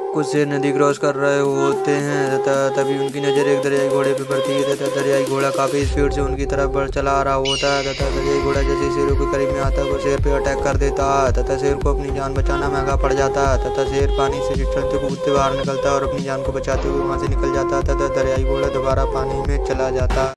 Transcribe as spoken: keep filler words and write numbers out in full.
कुछ शेर नदी क्रॉस कर रहे होते हैं तथा तभी उनकी नज़र एक दरियाई घोड़े पर पड़ती है तथा दरियाई घोड़ा काफ़ी स्पीड से उनकी तरफ बढ़ चला आ रहा होता है तथा दरियाई घोड़ा जैसे शेरों के करीब में आता है वो शेर पे अटैक कर देता है तथा शेर को अपनी जान बचाना महंगा पड़ जाता है तथा शेर पानी से चलते कूदते बाहर निकलता है और अपनी जान को बचाते हुए वहाँ से निकल जाता है तथा दरियाई घोड़ा दोबारा पानी में चला जाता है।